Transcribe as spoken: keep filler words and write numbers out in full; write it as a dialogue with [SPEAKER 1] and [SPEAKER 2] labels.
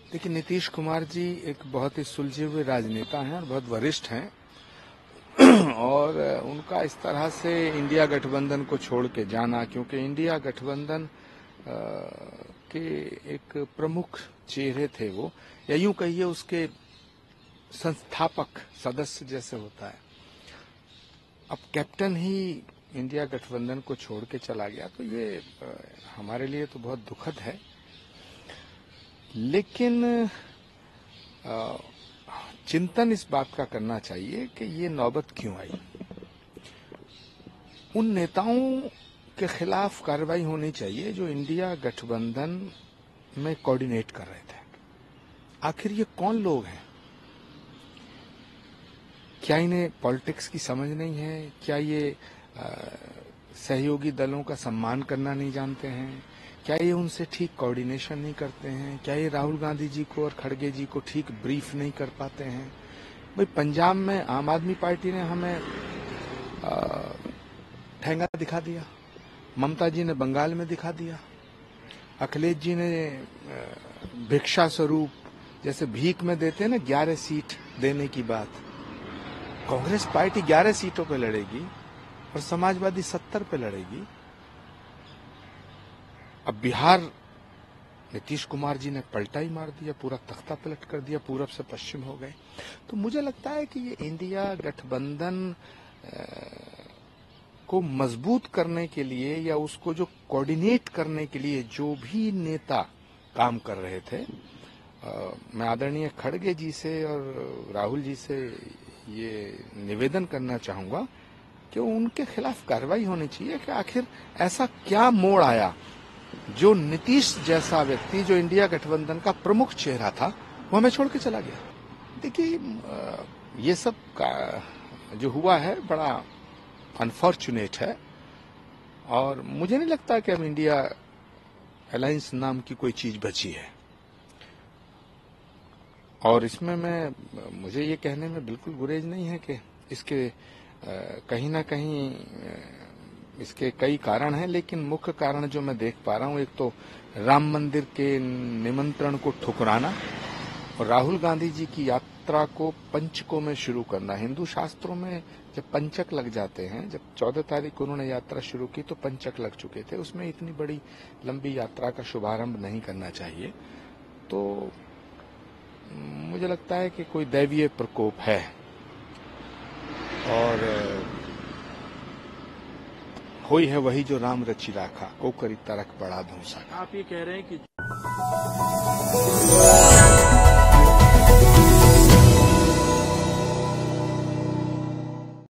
[SPEAKER 1] देखिए, नीतीश कुमार जी एक बहुत ही सुलझे हुए राजनेता हैं और बहुत वरिष्ठ हैं और उनका इस तरह से इंडिया गठबंधन को छोड़ के जाना, क्योंकि इंडिया गठबंधन के एक प्रमुख चेहरे थे वो, या यूं कहिए उसके संस्थापक सदस्य जैसे होता है। अब कैप्टन ही इंडिया गठबंधन को छोड़ के चला गया, तो ये हमारे लिए तो बहुत दुखद है। लेकिन चिंतन इस बात का करना चाहिए कि ये नौबत क्यों आई। उन नेताओं के खिलाफ कार्रवाई होनी चाहिए जो इंडिया गठबंधन में कोऑर्डिनेट कर रहे थे। आखिर ये कौन लोग हैं? क्या इन्हें पॉलिटिक्स की समझ नहीं है? क्या ये आ, सहयोगी दलों का सम्मान करना नहीं जानते हैं? क्या ये उनसे ठीक कोऑर्डिनेशन नहीं करते हैं? क्या ये राहुल गांधी जी को और खड़गे जी को ठीक ब्रीफ नहीं कर पाते हैं? भाई, पंजाब में आम आदमी पार्टी ने हमें ठेंगा दिखा दिया, ममता जी ने बंगाल में दिखा दिया, अखिलेश जी ने भिक्षा स्वरूप जैसे भीख में देते हैं ना ग्यारह सीट देने की बात, कांग्रेस पार्टी ग्यारह सीटों पे लड़ेगी और समाजवादी सत्तर पे लड़ेगी। अब बिहार नीतीश कुमार जी ने पलटा ही मार दिया, पूरा तख्ता पलट कर दिया, पूरब से पश्चिम हो गए। तो मुझे लगता है कि ये इंडिया गठबंधन को मजबूत करने के लिए या उसको जो कोऑर्डिनेट करने के लिए जो भी नेता काम कर रहे थे, आ, मैं आदरणीय खड़गे जी से और राहुल जी से ये निवेदन करना चाहूंगा कि उनके खिलाफ कार्रवाई होनी चाहिए कि आखिर ऐसा क्या मोड़ आया जो नीतीश जैसा व्यक्ति जो इंडिया गठबंधन का प्रमुख चेहरा था वो हमें छोड़ के चला गया। देखिए, ये सब का जो हुआ है बड़ा अनफॉर्चुनेट है और मुझे नहीं लगता कि अब इंडिया अलायंस नाम की कोई चीज बची है। और इसमें मैं मुझे ये कहने में बिल्कुल गुरेज नहीं है कि इसके कहीं ना कहीं इसके कई कारण हैं, लेकिन मुख्य कारण जो मैं देख पा रहा हूं, एक तो राम मंदिर के निमंत्रण को ठुकराना और राहुल गांधी जी की यात्रा को पंचकों में शुरू करना। हिंदू शास्त्रों में जब पंचक लग जाते हैं, जब चौदह तारीख को उन्होंने यात्रा शुरू की तो पंचक लग चुके थे, उसमें इतनी बड़ी लंबी यात्रा का शुभारंभ नहीं करना चाहिए। तो मुझे लगता है कि कोई दैवीय प्रकोप है और होई है वही जो राम रचि राखा, को करी तरक बड़ा धूसा।
[SPEAKER 2] आप ये कह रहे हैं कि